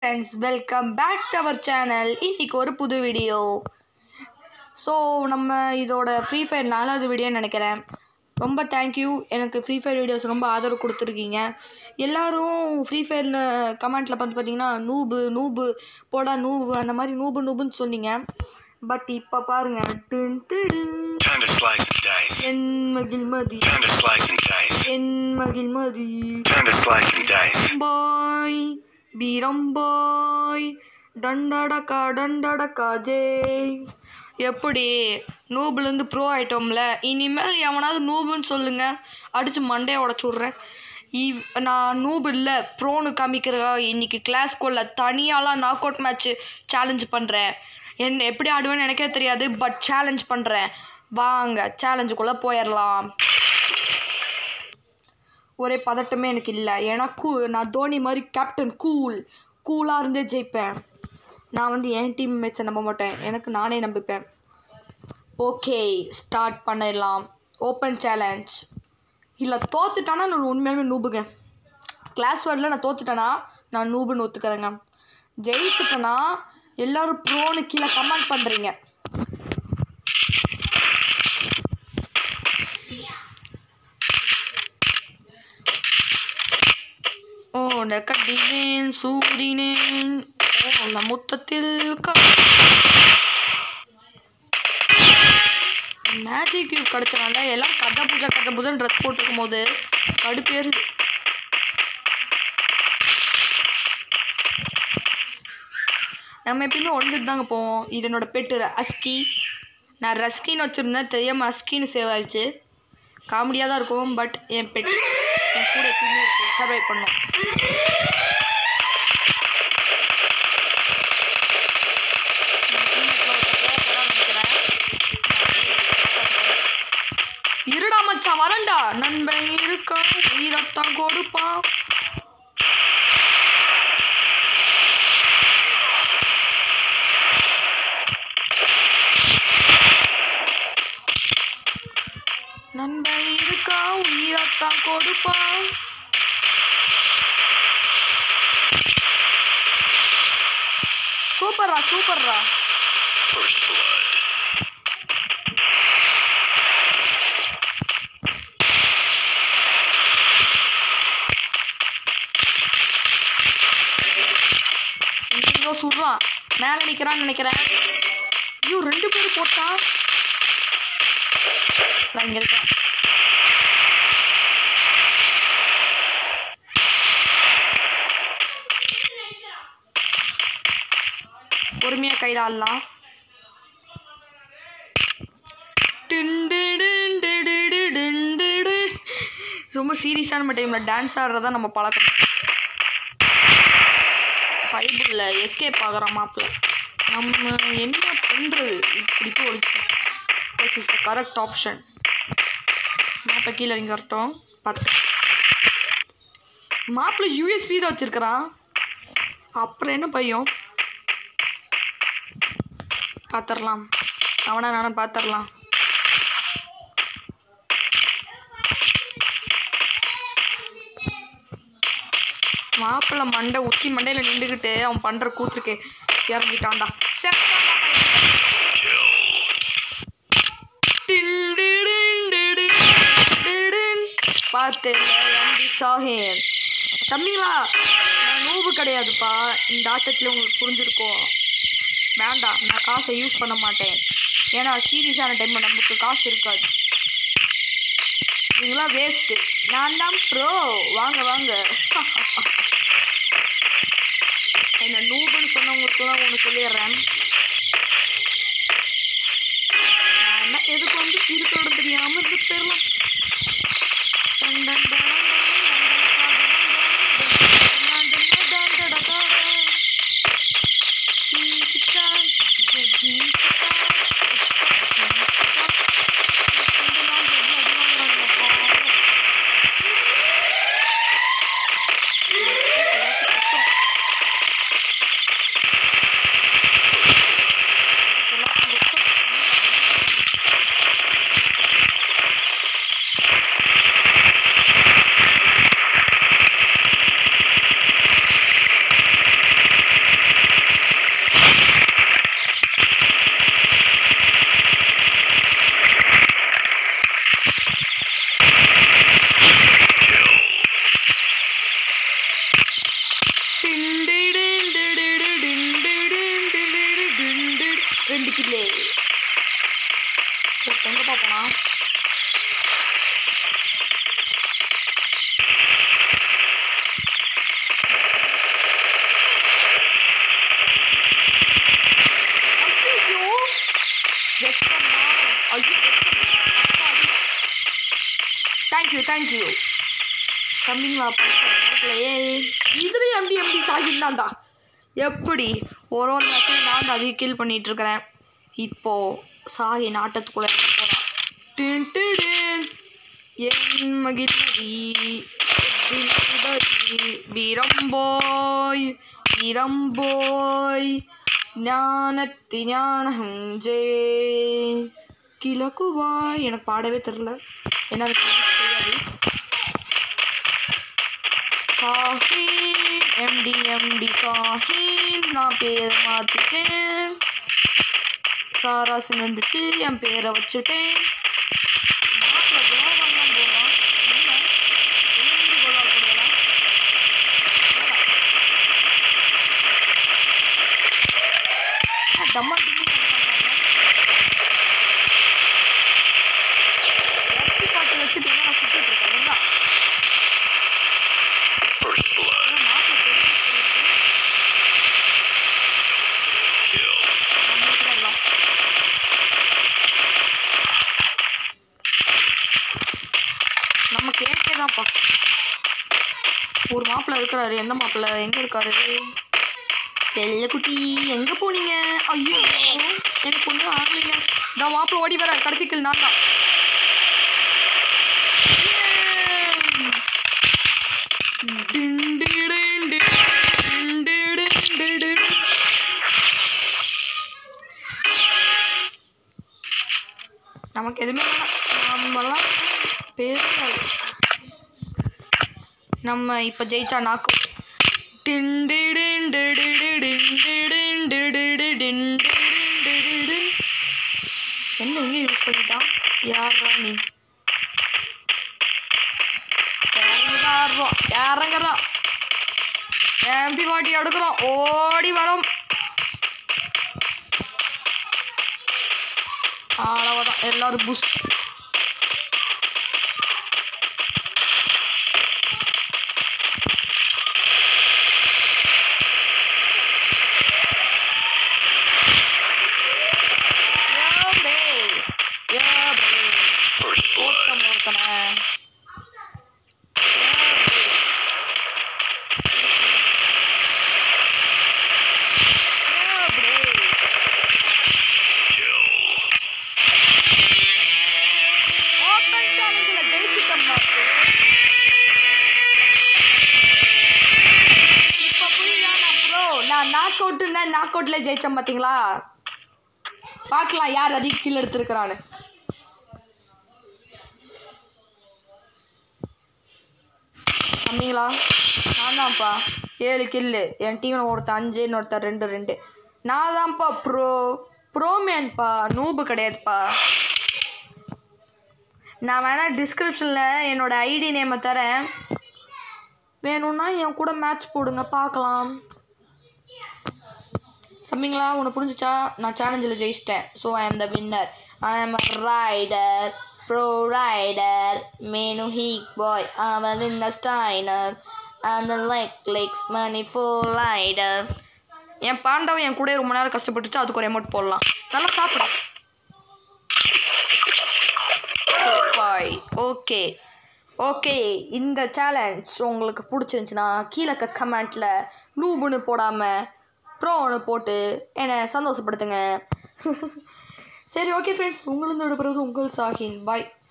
friends, welcome back to our channel. இன்னைக்கு ஒரு புது வீடியோ. ஸோ நம்ம இதோட ஃப்ரீ ஃபயர் 4வது வீடியோன்னு நினைக்கிறேன். ரொம்ப தேங்க்யூ, எனக்கு ஃப்ரீ ஃபயர் வீடியோஸ் ரொம்ப ஆதரவு கொடுத்துருக்கீங்க. எல்லோரும் ஃப்ரீ ஃபயர்னு கமெண்ட்டில் பார்த்தீங்கன்னா நூபு போடா நூபு அந்த மாதிரி நூபுன்னு சொன்னீங்க. பட் இப்போ பாருங்க, என் மகிழ்மதி பாய் பீரம்பாய் டண்டடக்கா ஜெய். எப்படி நூபுலேருந்து ப்ரோ ஆகிட்டோம்ல, இனிமேல் எவனாவது நூபுன்னு சொல்லுங்கள், அடித்து மண்டையை உடச்சி விட்றேன். நான் நூபு இல்லை ப்ரோன்னு காமிக்கிறதா இன்றைக்கி கிளாஸ்குள்ள தனியாலாம் நாக் அவுட் மேட்ச்சு சேலஞ்ச் பண்ணுறேன். என்ன எப்படி ஆடுவேன்னு எனக்கே தெரியாது, பட் சேலஞ்ச் பண்ணுறேன். வாங்க சேலஞ்சுக்குள்ளே போயிடலாம். ஒரே பதட்டமே எனக்கு இல்லை, ஏன்னா நான் தோனி மாதிரி கேப்டன் கூலாக இருந்தே ஜெயிப்பேன். நான் என் டீம் மேட்சை நம்ப மாட்டேன், எனக்கு நானே நம்பிப்பேன். ஓகே, ஸ்டார்ட் பண்ணிடலாம். Open challenge. இல்லை தோத்துட்டானா நான் உண்மையாலுமே நூபுங்க. கிளாஸ் வேர்டில் நான் தோத்துட்டேன்னா நான் நூபுன்னு ஒத்துக்கிறேங்க. ஜெயித்துட்டேன்னா எல்லோரும் ப்ரோன்னு கீழே கமெண்ட் பண்ணுறீங்க. கட்டினேன் சூடினேன் மொத்தத்தில் மேஜிக் கியூப் கிடைச்சனால எல்லாம் கதை பூஜைன்னு ட்ரெஸ் போட்டுருக்கும் போது கடுப்பேரு. நம்ம எப்பயுமே ஒழிஞ்சிட்டு தாங்க போவோம். இது என்னோட பெட்டு அஸ்கி. நான் ரஸ்கின்னு வச்சுருந்தேன், தெரியாமல் அஸ்கின்னு சேவ் ஆயிடுச்சு. காமெடியாக தான் இருக்கும், பட் என் பெட் என் கூட எப்பயுமே இருக்கும், சர்வை பண்ணும். இருடா மச்சான் வரண்டா, நண்பன் இருக்கான் உயிரத்தான் கொடுப்பான். நண்பன் இருக்கா உயிரத்தான் கொடுப்பான். சூப்பர்ரா. இங்கோ சுடுறான், மேலே நிற்கிறான்னு நினைக்கிறேன். ஐயோ 2 பேர் போட்டா. நான் இங்கே இருக்கேன். பொறுமையாக கையில் ஆடலாம். ரொம்ப சீரியஸான டைமில் டான்ஸ் ஆடுறதா நம்ம பழக்கம். பைபிளில் எஸ்கேப் ஆகிற மாப்பிள்ள நம்ம என்ன பண்ணுறது, இப்படி ஒழிச்சு this is the correct option. மாப்பிள்ள கீழே இங்கே வரட்டும். பார்த்து மாப்பிள்ள யூஎஸ்பி தான் வச்சுருக்கிறான், அப்புறம் என்ன பையன். பார்த்துடலாம், அவனா நானும் பார்த்துடலாம். மாப்பிள்ளை உச்சி மண்டையில் நின்றுக்கிட்டு அவன் பண்ணுற கூத்துருக்கு இறங்கிட்டான்டா. பார்த்து தம்பிங்களா, நான் நூபு கிடையாதுப்பா. இந்த ஆட்டத்தில் உங்களுக்கு புரிஞ்சிருக்கோம். வேண்டாம், நான் காசை யூஸ் பண்ண மாட்டேன், ஏன்னா சீரியஸான டைமில் நமக்கு காசு இருக்காது. நீங்களாம் வேஸ்ட்டு, நான் தான் ப்ரோ. வாங்க என்ன நூபுன்னு சொன்னவங்களுக்கு தான் ஒன்று சொல்லிடுறேன். நான் எதுக்கு இருக்கிறோட தெரியாமல் இருந்து போயிடலாம். கில்லே. எங்க பாப்போனா தேங்க்யூ தம்பிங்களா. இதுலேயும் எம்டி சாகிந்தான்டா. எப்படி ஒரு மேட்சில் நான் தான் அதிக கில் பண்ணிட்டு இருக்கிறேன். இப்போது சாகி நாட்டத்துக்குள்ளே போகிறான். என் மகிழ்ச்சி வீரம்போய் வீரம்போய் ஞானத்தி ஞானம் ஜே கிழக்குவாய். எனக்கு பாடவே தெரில, என்ன தெரியாது. சாஹில் எம்டி சாஹில் நான் பேர் மாற்றிட்டேன். சாராசன் வந்துச்சு, என் பேரை வச்சுட்டேன். நம்ம கேட்கதான்ப்பா. ஒரு மாப்பிள்ளை இருக்கிறாரு. எந்த மாப்பிள்ளை? எங்கே இருக்காரு? செல்லக்குட்டி எங்கே போனீங்க? ஐயோ எனக்கு ஒன்றும் ஆகலைங்க. இந்த மாப்பிள்ளை ஓடி வர கடைசிக்கல் நான் தான். நமக்கு எதுவுமே நம்மலாம் பேசுறது. நம்ம இப்போ ஜெயிச்சா நாக்கும். என்ன இங்கே யூஸ் பண்ணிட்டான்? யாரா நீ? இறங்குறோம். எம்பி வாட்டி எடுக்கிறோம். ஓடி வரோம். அவ்வளோதான், எல்லாரும் புஷ். நாக் அவுட்ல ஜெயிச்சோம் பார்த்தீங்களா? பார்க்கலாம் யார் அதிக கில் எடுத்துருக்கிறான்னு. தம்பிங்களா நான் தான்ப்பா 7 கில்லு. என் டீமில் ஒருத்தர் 5, இன்னொருத்தர் 2. நான் தான்ப்பா ப்ரோமேன்ப்பா, நூபு கிடையாதுப்பா. நான் வேணால் டிஸ்கிரிப்ஷனில் என்னோடய ஐடி நேமை தரேன், வேணும்னா என் கூட மேட்ச் போடுங்க பார்க்கலாம். தம்பிங்களா உனக்கு புரிஞ்சிச்சா? நான் சேலஞ்சில் ஜெயிச்சிட்டேன். ஸோ ஐ ஆம் த winner. I am a rider, bro rider, மேனு ஹீக் பாய், அவன் இந்த ஸ்டைனர், அந்த லைக்ஸ் மணி ஃபுல் ரைடர். என் பாண்டவன் என் கூட ரொம்ப நேரம் கஷ்டப்பட்டுச்சு, அதுக்கு ஒரு அமௌண்ட் போடலாம். நல்லா சாப்பிட. பாய். ஓகே இந்த சேலஞ்ச் உங்களுக்கு பிடிச்சிருந்துச்சுன்னா கீழே கமெண்ட்டில் நூபுன்னு போடாமல் ப்ரோன்னு போட்டு என்னை சந்தோஷப்படுத்துங்க. சரி ஓகே ஃப்ரெண்ட்ஸ், உங்களிருந்து விடுபடுறது உங்கள் சாஹின். பாய்.